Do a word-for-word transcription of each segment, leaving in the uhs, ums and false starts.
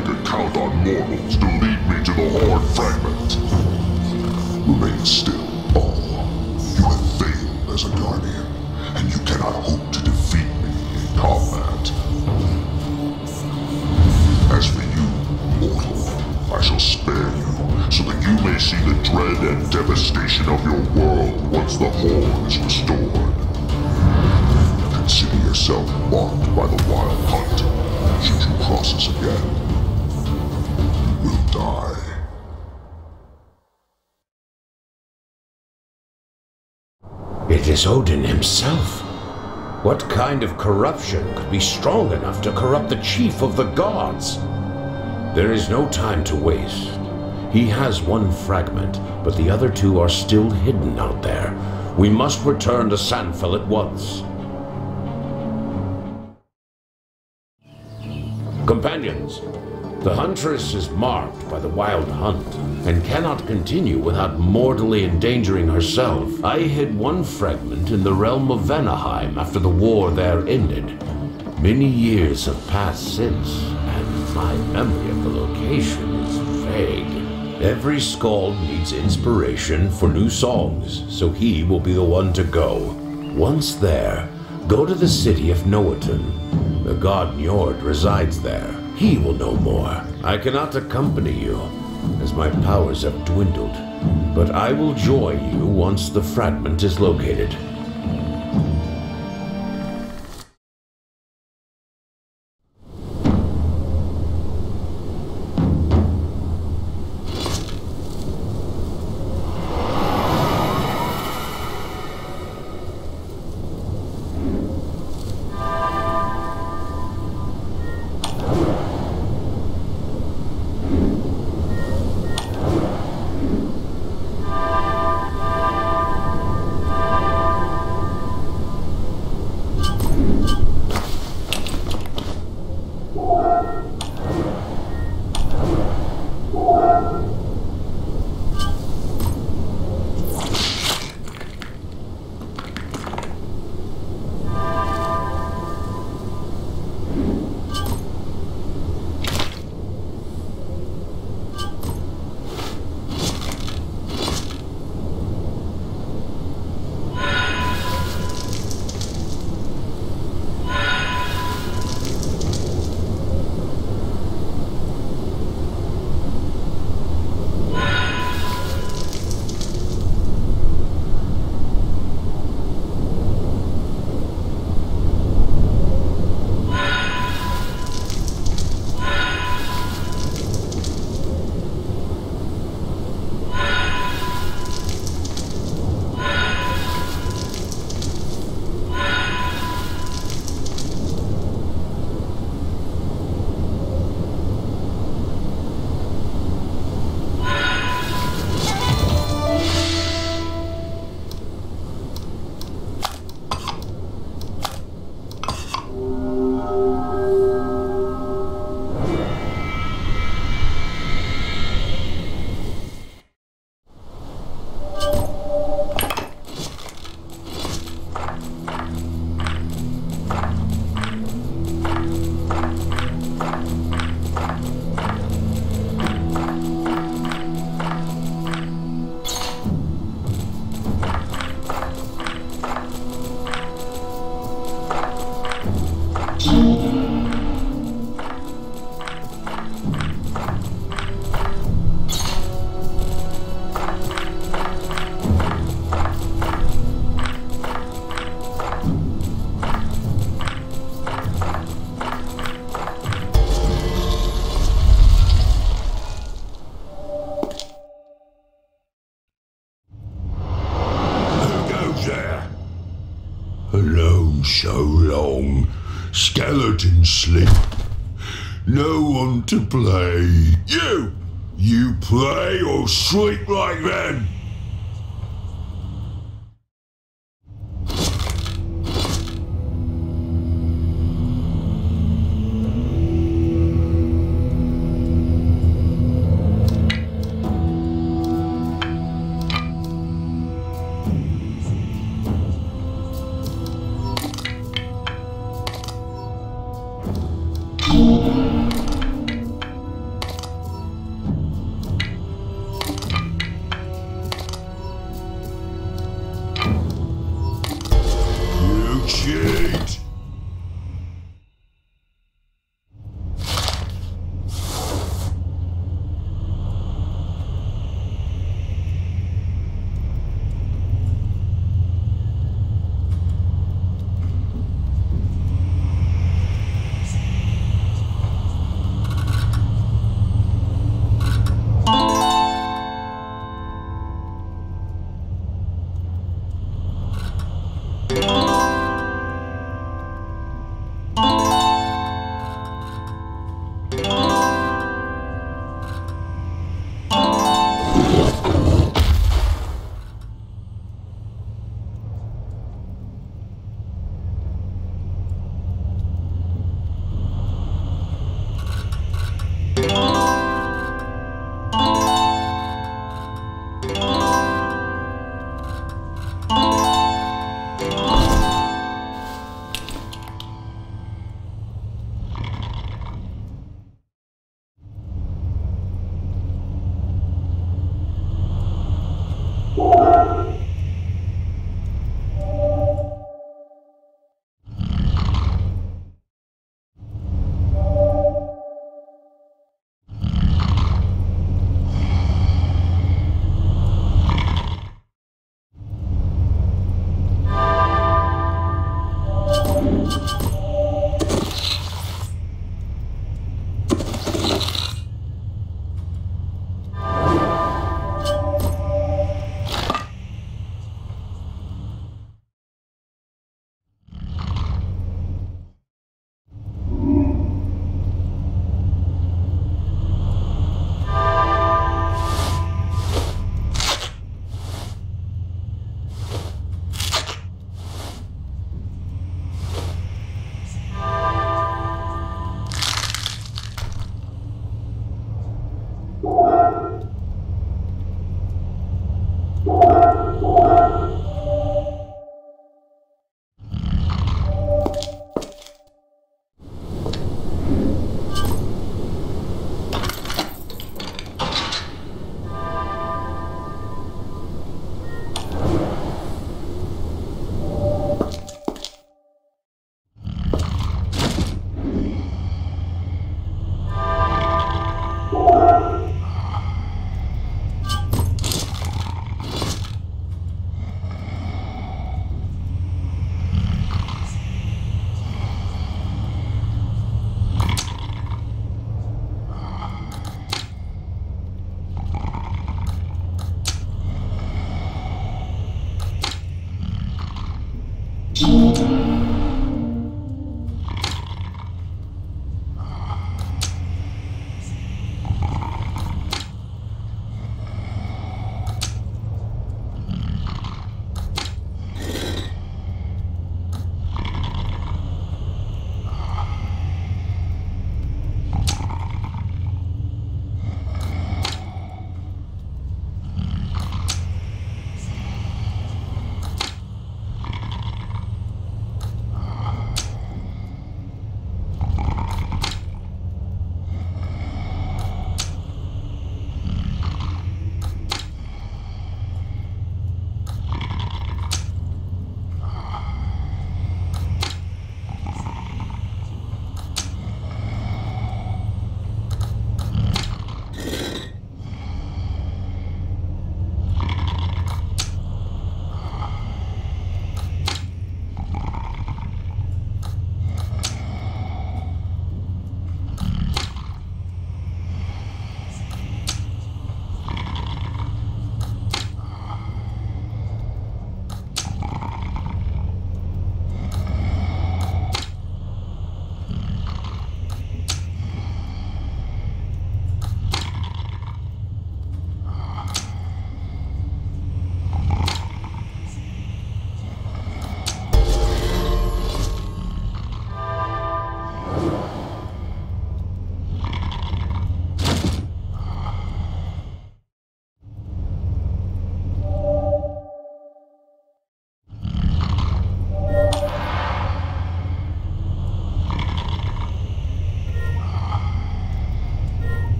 I could count on mortals to lead me to the Horde fragment. Remain still, all. You have failed as a Guardian, and you cannot hope to defeat me in combat. As for you, mortal, I shall spare you, so that you may see the dread and devastation of your world once the Horde is restored. Consider yourself marked by the Wild Hunt. Should you cross us again, you will die. It is Odin himself. What kind of corruption could be strong enough to corrupt the chief of the gods? There is no time to waste. He has one fragment, but the other two are still hidden out there. We must return to Sandfell at once. Companions, the Huntress is marked by the Wild Hunt and cannot continue without mortally endangering herself. I hid one fragment in the realm of Vanaheim after the war there ended. Many years have passed since, and my memory of the location is vague. Every skald needs inspiration for new songs, so he will be the one to go. Once there, go to the city of Noaton. The god Njord resides there. He will know more. I cannot accompany you, as my powers have dwindled, but I will join you once the fragment is located. So long. Skeleton sleep. No one to play. You! You play or sleep like them?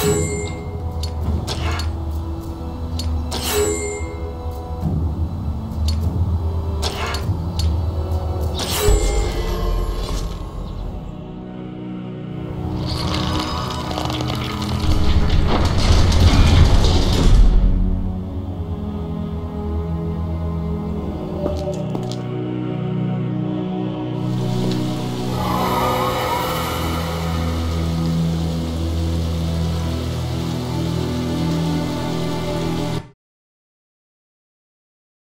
Thank you.